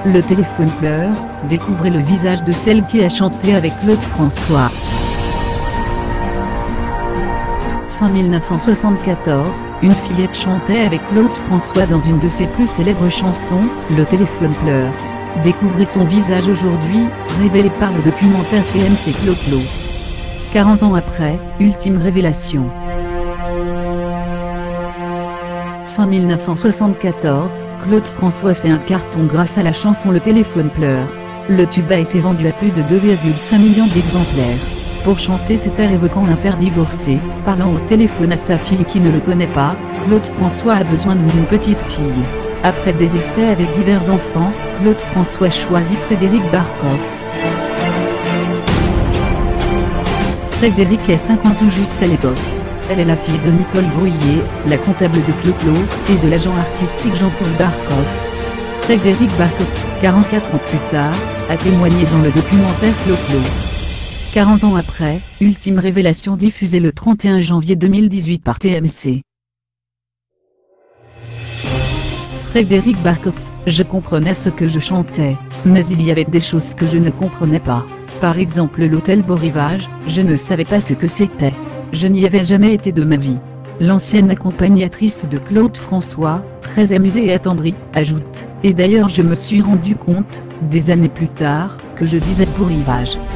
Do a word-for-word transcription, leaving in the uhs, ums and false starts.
Le téléphone pleure, découvrez le visage de celle qui a chanté avec Claude François. Fin mille neuf cent soixante-quatorze, une fillette chantait avec Claude François dans une de ses plus célèbres chansons, Le téléphone pleure. Découvrez son visage aujourd'hui, révélé par le documentaire T M C Clo-Clo. quarante ans après, ultime révélation. Fin mille neuf cent soixante-quatorze, Claude François fait un carton grâce à la chanson Le téléphone pleure. Le tube a été vendu à plus de deux virgule cinq millions d'exemplaires. Pour chanter cet air évoquant un père divorcé, parlant au téléphone à sa fille qui ne le connaît pas, Claude François a besoin d'une petite fille. Après des essais avec divers enfants, Claude François choisit Frédéric Barkhoff. Frédéric est cinq ans tout juste à l'époque. Elle est la fille de Nicole Brouillet, la comptable de Clo-Clo, et de l'agent artistique Jean-Paul Barkhoff. Frédéric Barkhoff, quarante-quatre ans plus tard, a témoigné dans le documentaire Clo-Clo. quarante ans après, ultime révélation diffusée le trente et un janvier deux mille dix-huit par T M C. Frédéric Barkhoff, je comprenais ce que je chantais, mais il y avait des choses que je ne comprenais pas. Par exemple l'hôtel Beau Rivage, je ne savais pas ce que c'était. Je n'y avais jamais été de ma vie. L'ancienne accompagnatrice de Claude François, très amusée et attendrie, ajoute « Et d'ailleurs je me suis rendu compte, des années plus tard, que je disais Beau Rivage ».